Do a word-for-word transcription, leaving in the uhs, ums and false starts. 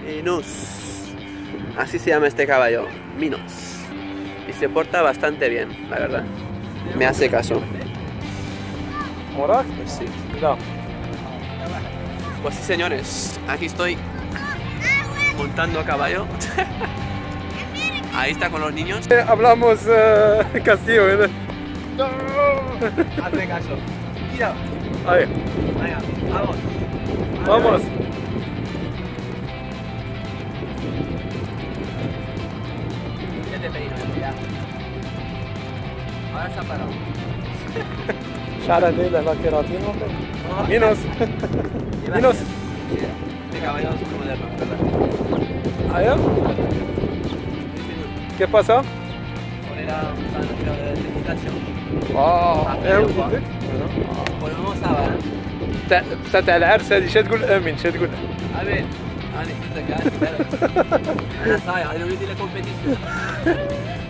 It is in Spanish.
Minos. Así se llama este caballo, Minos. Y se porta bastante bien, la verdad. Me hace caso. ¿Morat? Pues sí. No. Pues sí, señores. Aquí estoy montando a caballo. Ahí está con los niños. Hablamos uh, castillo, ¿verdad? No. Hazme caso. Tira. Ahí. Venga, vamos. Vamos. Ya te pedí, ya. Ahora se ha parado. شعرها ليلة لا كيراتين Minos. Minos. Este caballo es muy moderno, ¿verdad? ¿Allá? ¿Qué pasa? Poner a un tiro de electrificación. اه ايه ودك؟ Volvemos a ver. بتاع العرس هذه شو تقول امين شو تقول؟ A ver, a disfrutar, claro. A la saga, de la competición.